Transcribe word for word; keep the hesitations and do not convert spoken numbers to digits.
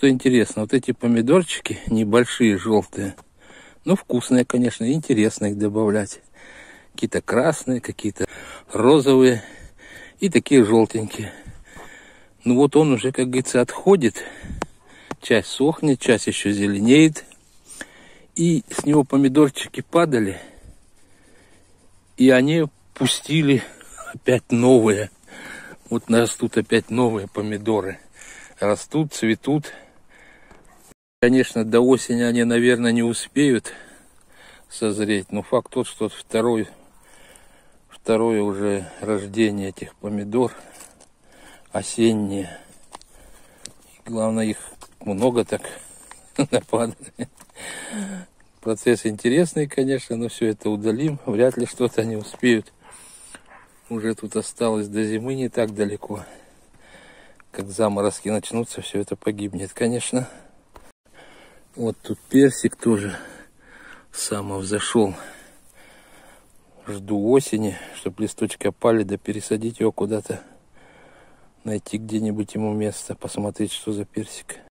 что интересно, вот эти помидорчики небольшие, желтые, ну вкусные, конечно, интересно их добавлять. Какие-то красные, какие-то розовые и такие желтенькие. Ну вот он уже, как говорится, отходит. Часть сохнет, часть еще зеленеет. И с него помидорчики падали. И они пустили опять новые. Вот растут опять новые помидоры. Растут, цветут. Конечно, до осени они, наверное, не успеют созреть. Но факт тот, что второй, второе уже рождение этих помидор. Осенние. И главное, их много так нападали. Процесс интересный, конечно, но все это удалим. Вряд ли что-то они успеют. Уже тут осталось до зимы не так далеко. Как заморозки начнутся, все это погибнет, конечно. Вот тут персик тоже самовзошел. Жду осени, чтобы листочки опали, да пересадить его куда-то. Найти где-нибудь ему место, посмотреть, что за персик.